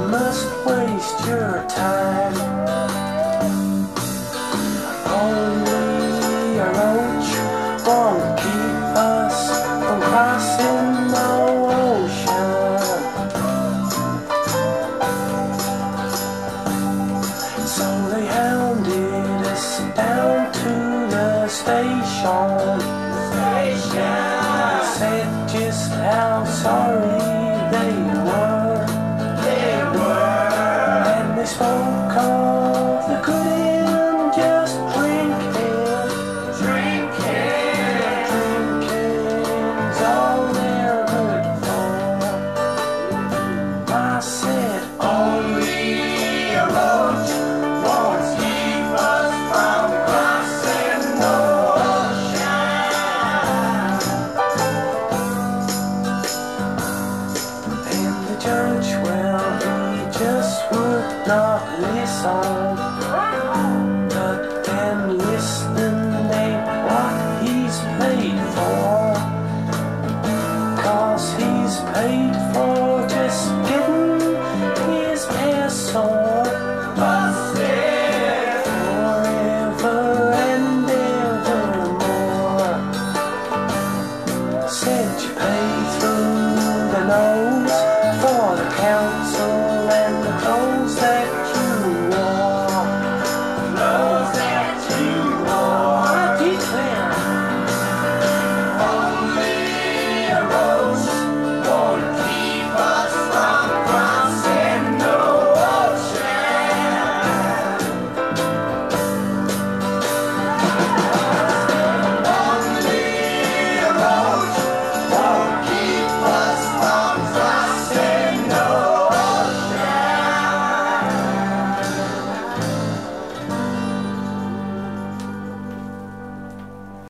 must waste your time. Only a roach won't keep us from crossing the ocean. So they hounded us down to the station. Said just how sorry they were. And they spoke of the good in just drinking's all they're good for. I said only a roach won't keep us from crossing the judge, well, he just would not listen. But then listening ain't what he's paid for. 'Cause he's paid for just getting his ass sore. Busted forever and evermore. Said you paid